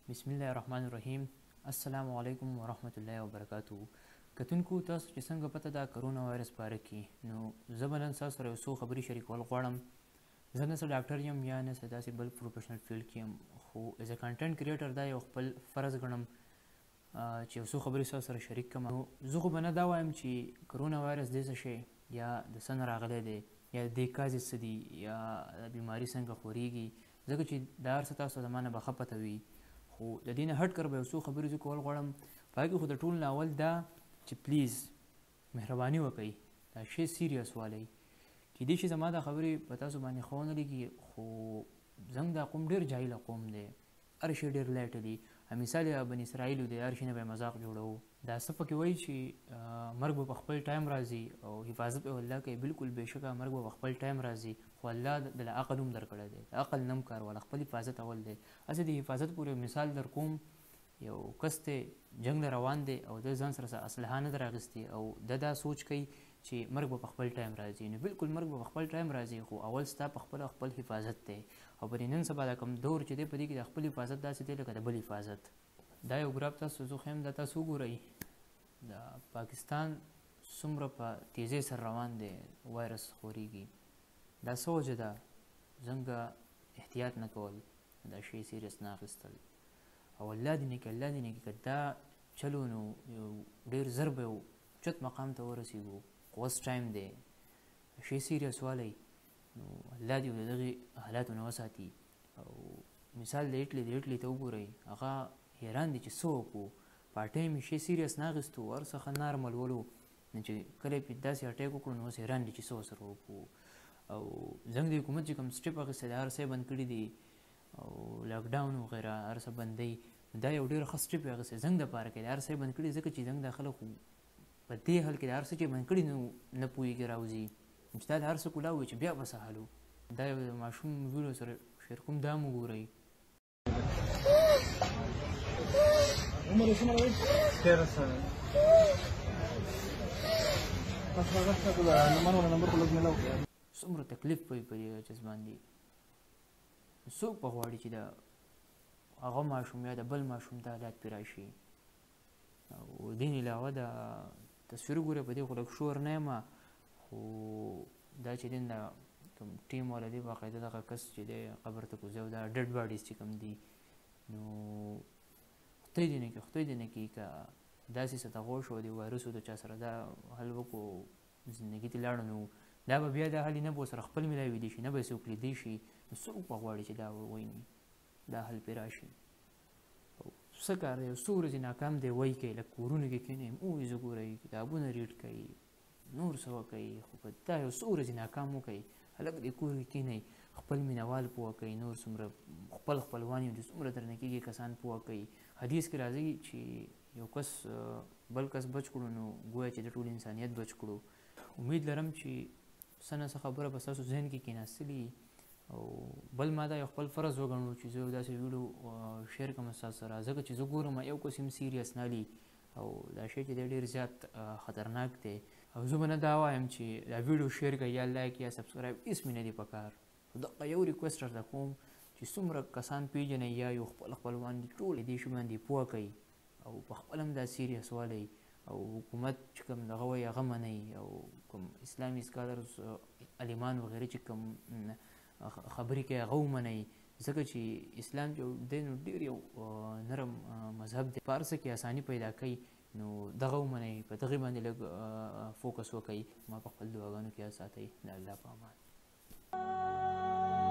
بسم الله الرحمن الرحیم. السلام علیکم ورحمت الله وبرکاتو. کتونکو تاسو چې څنګه پته ده کرونا وایرس باره کې، نو زه به نن تاسو سره یو څو خبرې شریکول غواړم. زه نه څه ډاکټر یم یا نه څه داسې بل پروفیشنل فیلډ کې یم، خو ایز ا کنټنټ کریټر دا یو خپل فرض ګڼم چې یو څو خبرې تاسو سره شریک کړم. نو زه خو به نه دا وایم چې کرونا وایرس دی څه شی یا د څه نه راغلی دی یا د دې کازې څه دي یا بیماري څنګه خورېږي، ځکه چې دا هر څه تاسو زما نه به ښه پته وي. خو د دې نه هټ کر به یو څو خبرې زه کول غواړم. په هغې کې خو د ټولو نه اول دا چې پلیز مهرباني وکئ، دا شی سیریس والئ. کیدای شي زما دا خبرې په تاسو باندې ښه ونه لګي، خو زموږ دا قوم ډېر جاهله قوم دی، هر شی ډېر لیټه دي. مثال یې بني اسرائیلو دی، هر شي نه به یې مذاق جوړوو. دا څه پکې وایي چې مرګ به په خپل ټایم راځي او حفاظت به الله کوي. بلکل بېشکه مرګ به په خپل ټایم راځي، خو الله دله عقل هم درکړی دی. د عقل نه هم کار واله، خپل حفاظت اول دی. هسې د حفاظت پورې مثال در کوم. یو کس دی جنګ له روان دی او د ځان سره اسلحه نه ده راغستې او دا سوچ کوي چې مرګ به په خپل ټایم راځي. نو بلکل مرګ به په خپل ټایم راځي، خو اول ستا په خپل حفاظت دی. او په نن سبا دا کوم دور چې دی په دې کې د خپل حفاظت داسې دی لکه د بل حفاظت. دا یو ګراف تاسو زه ښیم، دا تاسو وګورئ. د پاکستان څومره په تیزۍ سره روان دی وایرس خورېږي. دا څه وجه ده؟ څنګه احتیاط نه کول، دا شی سیریس نه اخیستل. او الله دې نه کړي، الله دې نه کړي که دا چلو نو یو ډېر ژر به یو اوچت مقام ته ورسېږو، خو اوس ټایم دی، شی سیریس والی. نو الله دې د دغې حالاتو نه وساتي. او مثال د اټلي ته وګورئ، هغه حیران دي چې څه وکړو. په ټایم یې شی سیریس نه اخیستو، هر څه ښه نارمل ولو، نو چې کله یې داسې اټیک وکړو نو اوس حیران دي چې څه ورسره وکړو. او زموږ د حکومت چې کوم سټیپ اخیستی دی، هر څه یې بند کړي دي او لاکډاون وغیره هر څه بند دی. دا یو ډېر ښه سټیپ یې اخیستی زموږ دپاره کې دی. هر څه یې بند کړي ځکه چې زموږ دا خلک په دې حال کې د هر څه چې یې بند کړي نه پوهېږي راوځي، چې دا د هر څه کولاو وي چې بیا به څه حال و. دا یو د ماشوم ویډیو سره شیر کوم، دا هم وګورئ. عمر څومره دی؟ 13 سال. تاسو هغه څه د نمبر په لږ ملاو کړئ. څومره تکلیف به یې په دې چیز باندې. څوک به غواړي چې د هغه ماشوم یا د بل ماشوم ته حالات پرې راشي. او دې نه علاوه د تصویر وګورئ، په دې خو لږ شور نه یم، خو دا چې دی د کوم ټیم والا دی باقاعده دغه کس چې دی قبر ته کوزي او دا ډیډ باډیز چې کوم دي، نو خدای دې نه کړي، خدای دې نه کړي که داسې څه ته غوښ و د وایرسو د چا سره دا حل وکړو، زندګي ته لاړو، نو دا به بیا دا حل نه به ورسره خپل میلاویدی شي، نه به یې څوک لیدی شي. نو څوک به غواړي چې دا وویني، دا حل پرې راشي. څه کار دی؟ یو څو ورځې ناکام دی، وایي کوي لږ کورونو کې کښېنئ، موویز وګورئ، کتابونه ریډ کوئ، نور څه وکئ. خو که دا یو څو ورځې ناکام وکئ، هلک دې کور کې کښېنئ، خپل مینهوال پوه کئ، نور څومره خپل خپلوان یو چې څومره درنه کېږي کسان پوه کئ. حدیث کې راځي چې یو کس بل کس بچ کړو نو ګویا چې د ټول انسانیت بچ کړو. امید لرم چې څه نه څه خبره به ستاسو ذهن کې کېناستلي. او بل ما دا یو خپل فرض وګڼو چې زه یو داسې ویډیو شیر کړم ستاسو سره، ځکه چې زه ګورم یو کس هم سیریس نه لي او دا شی چې دی ډېر زیات خطرناک دی. او زه به نه دا وایم چې دا ویډیو شیر کړئ یا لایک یا سبسکرایب، هېڅ مې نه دي پکار. دغه یو ریکویسټ درته کوم چې څومره کسان پېژنئ یا یو خپلوان دي، ټول دې شي باندې پوه کئ او په خپل هم دا سیریس والی. او حکومت چې کوم دغه وایي هغه منئ، او کوم اسلامي سکالرز عالمان وغیره چې کوم خبرې کوي هغه ومنئ، ځکه چې اسلام چې دی نو ډېر یو نرم مذهب دی، په هر څه کې اساني پیدا کوي. نو دغه ومنئ، په دغې باندې لږ فوکس وکئ. ما په خپل دعاګانو کې یاد ساتئ. د الله په امان.